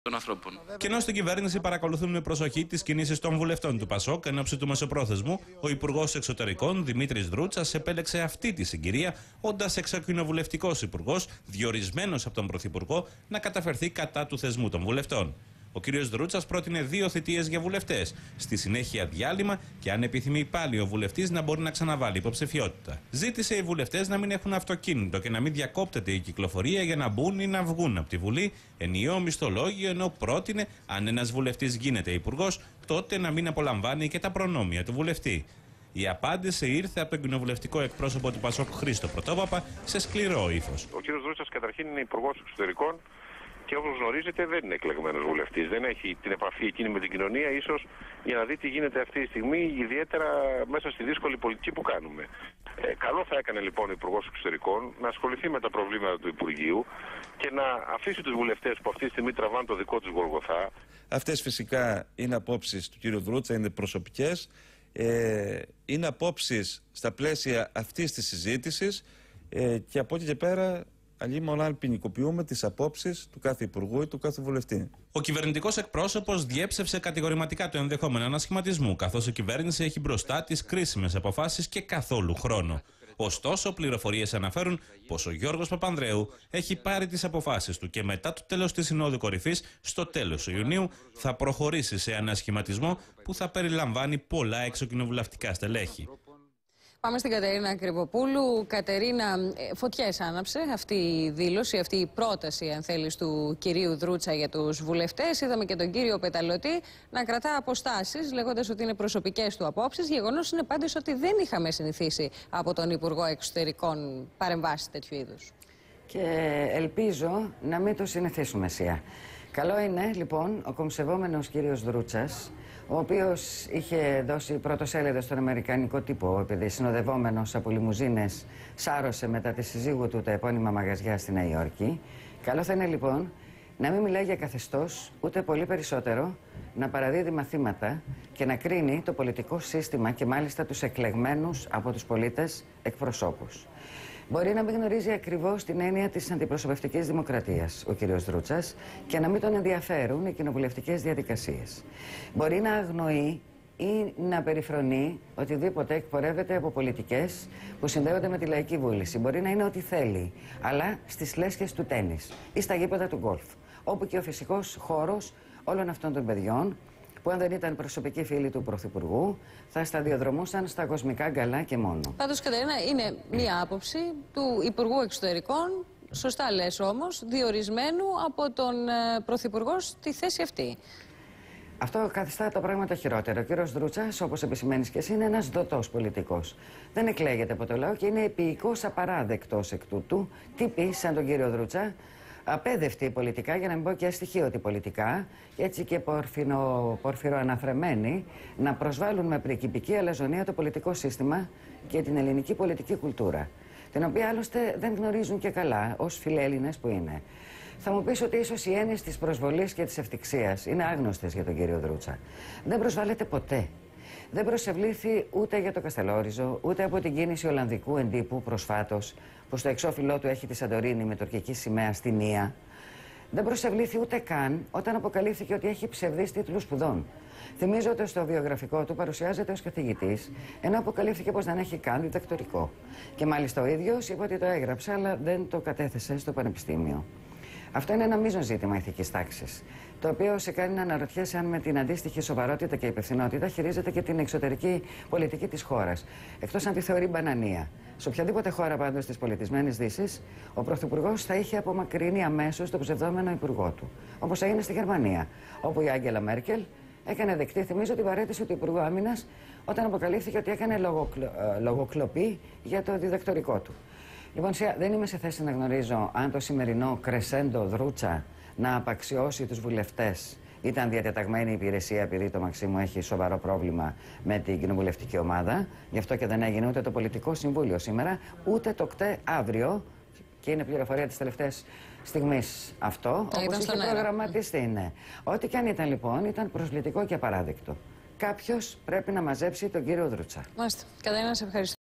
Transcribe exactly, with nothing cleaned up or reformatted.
των ανθρώπων. Και ενώ στην κυβέρνηση παρακολουθούν με προσοχή τις κινήσεις των βουλευτών του ΠΑΣΟΚ εν ώψη του μεσοπρόθεσμου, ο Υπουργός Εξωτερικών Δημήτρης Δρούτσας επέλεξε αυτή τη συγκυρία, όντας εξοκοινοβουλευτικός υπουργός, διορισμένος από τον Πρωθυπουργό, να καταφερθεί κατά του θεσμού των βουλευτών. Ο κ. Δρούτσας πρότεινε δύο θητείες για βουλευτές. Στη συνέχεια διάλειμμα και, αν επιθυμεί πάλι ο βουλευτής, να μπορεί να ξαναβάλει υποψηφιότητα. Ζήτησε οι βουλευτές να μην έχουν αυτοκίνητο και να μην διακόπτεται η κυκλοφορία για να μπουν ή να βγουν από τη Βουλή, ενιαίο μισθολόγιο, ενώ πρότεινε, αν ένας βουλευτής γίνεται υπουργός, τότε να μην απολαμβάνει και τα προνόμια του βουλευτή. Η απάντηση ήρθε από τον κοινοβουλευτικό εκπρόσωπο του ΠΑΣΟΚ Χρήστο Πρωτόβαπα σε σκληρό ύφος. Ο κ. Δρούτσας καταρχήν είναι υπουργός εξωτερικών. Και όπως γνωρίζετε δεν είναι εκλεγμένος βουλευτής, δεν έχει την επαφή εκείνη με την κοινωνία, ίσως για να δει τι γίνεται αυτή τη στιγμή, ιδιαίτερα μέσα στη δύσκολη πολιτική που κάνουμε. Ε, καλό θα έκανε λοιπόν ο Υπουργός Εξωτερικών να ασχοληθεί με τα προβλήματα του Υπουργείου και να αφήσει τους βουλευτές που αυτή τη στιγμή τραβάνε το δικό τους γολγοθά. Αυτές φυσικά είναι απόψεις του κ. Δρούτσα, είναι προσωπικές, ε, είναι απόψεις στα πλαίσια αυτής της συζήτησης ε, και από εκεί και πέρα αλλήμον αν ποινικοποιούμε τις απόψεις του κάθε υπουργού ή του κάθε βουλευτή. Ο κυβερνητικός εκπρόσωπος διέψευσε κατηγορηματικά το ενδεχόμενο ανασχηματισμού, καθώς η κυβέρνηση έχει μπροστά τις κρίσιμες αποφάσεις και καθόλου χρόνο. Ωστόσο, πληροφορίες αναφέρουν πως ο Γιώργος Παπανδρέου έχει πάρει τις αποφάσεις του και μετά το τέλος της Συνόδου Κορυφής, στο τέλος Ιουνίου, θα προχωρήσει σε ανασχηματισμό που θα περιλαμβάνει πολλά εξοκοινοβουλευτικά στελέχη. Πάμε στην Κατερίνα Κρυβοπούλου. Κατερίνα, φωτιές άναψε αυτή η δήλωση, αυτή η πρόταση, αν θέλεις, του κυρίου Δρούτσα για τους βουλευτές. Είδαμε και τον κύριο Πεταλωτή να κρατά αποστάσεις, λέγοντας ότι είναι προσωπικές του απόψεις. Γεγονός είναι πάντως ότι δεν είχαμε συνηθίσει από τον Υπουργό Εξωτερικών παρεμβάσεις τέτοιου είδους. Και ελπίζω να μην το συνηθίσουμε σία. Καλό είναι, λοιπόν, ο κομψευόμενος κύριος Δρούτσας, ο οποίος είχε δώσει πρωτοσέλιδο στον αμερικανικό τύπο, επειδή συνοδευόμενος από λιμουζίνες σάρωσε μετά τη συζύγου του τα επώνυμα μαγαζιά στη Νέα Υόρκη. Καλό θα είναι, λοιπόν, να μην μιλάει για καθεστώς, ούτε πολύ περισσότερο να παραδίδει μαθήματα και να κρίνει το πολιτικό σύστημα και μάλιστα τους εκλεγμένους από τους πολίτες εκπροσώπους. Μπορεί να μην γνωρίζει ακριβώς την έννοια της αντιπροσωπευτικής δημοκρατίας ο κ. Δρούτσας και να μην τον ενδιαφέρουν οι κοινοβουλευτικές διαδικασίες. Μπορεί να αγνοεί ή να περιφρονεί οτιδήποτε εκπορεύεται από πολιτικές που συνδέονται με τη λαϊκή βούληση. Μπορεί να είναι ό,τι θέλει, αλλά στις λέσχες του τένις ή στα γήπεδα του γκολφ, όπου και ο φυσικός χώρος όλων αυτών των παιδιών, που αν δεν ήταν προσωπικοί φίλοι του Πρωθυπουργού, θα σταδιοδρομούσαν στα κοσμικά γκαλά και μόνο. Πάντως, Κατερίνα, είναι μία άποψη του Υπουργού Εξωτερικών, σωστά λες όμως, διορισμένου από τον ε, Πρωθυπουργό στη θέση αυτή. Αυτό καθιστά τα πράγματα χειρότερα. Ο κύριος Δρούτσας, όπως επισημαίνεις και εσύ, είναι ένας δοτός πολιτικός. Δεν εκλέγεται από το λαό και είναι επίοικος απαράδεκτος εκ τούτου. Τύποι σαν τον κύριο Δρούτσα, απέδευτοι πολιτικά, για να μην πω και αστοιχείωτοι πολιτικά, και έτσι και πορφυροαναφρεμένοι, να προσβάλλουν με πρικυπική αλαζονία το πολιτικό σύστημα και την ελληνική πολιτική κουλτούρα, την οποία άλλωστε δεν γνωρίζουν και καλά, ως φιλέλληνες που είναι. Θα μου πεις ότι ίσως οι έννοιες της προσβολής και της ευτυχίας είναι άγνωστες για τον κύριο Δρούτσα. Δεν προσβάλλεται ποτέ. Δεν προσευλήθη ούτε για το Καστελόριζο, ούτε από την κίνηση Ολλανδικού εντύπου προσφάτως, που στο εξώφυλλό του έχει τη Σαντορίνη με τουρκική σημαία στη Νία. Δεν προσευλήθη ούτε καν όταν αποκαλύφθηκε ότι έχει ψευδείς τίτλους σπουδών. Θυμίζω ότι στο βιογραφικό του παρουσιάζεται ως καθηγητής, ενώ αποκαλύφθηκε πως δεν έχει καν διδακτορικό. Και μάλιστα ο ίδιος είπε ότι το έγραψε, αλλά δεν το κατέθεσε στο πανεπιστήμιο. Αυτό είναι ένα μείζον ζήτημα ηθικής τάξης, το οποίο σε κάνει να αναρωτιέσαι αν με την αντίστοιχη σοβαρότητα και υπευθυνότητα χειρίζεται και την εξωτερική πολιτική της χώρας, εκτός αν τη θεωρεί μπανανία. Σε οποιαδήποτε χώρα πάντως της πολιτισμένης Δύσης, ο Πρωθυπουργός θα είχε απομακρύνει αμέσως τον ψευδόμενο υπουργό του. Όπως έγινε στη Γερμανία, όπου η Άγγελα Μέρκελ έκανε δεκτή, θυμίζω, την παραίτηση του Υπουργού Άμυνας όταν αποκαλύφθηκε ότι έκανε λογοκλο... λογοκλοπή για το διδακτορικό του. Λοιπόν, δεν είμαι σε θέση να γνωρίζω αν το σημερινό κρεσέντο Δρούτσα να απαξιώσει τους βουλευτές ήταν διατεταγμένη υπηρεσία, επειδή το Μαξίμου έχει σοβαρό πρόβλημα με την κοινοβουλευτική ομάδα. Γι' αυτό και δεν έγινε ούτε το πολιτικό συμβούλιο σήμερα, ούτε το ΚΤΕ αύριο. Και είναι πληροφορία της τελευταίας στιγμής αυτό, όπως είχε προγραμματιστεί. Ναι. Ό,τι και αν ήταν, λοιπόν, ήταν προσβλητικό και απαράδεκτο. Κάποιος πρέπει να μαζέψει τον κύριο Δρούτσα. Μάλιστα. Κατερίνα, σε ευχαριστώ.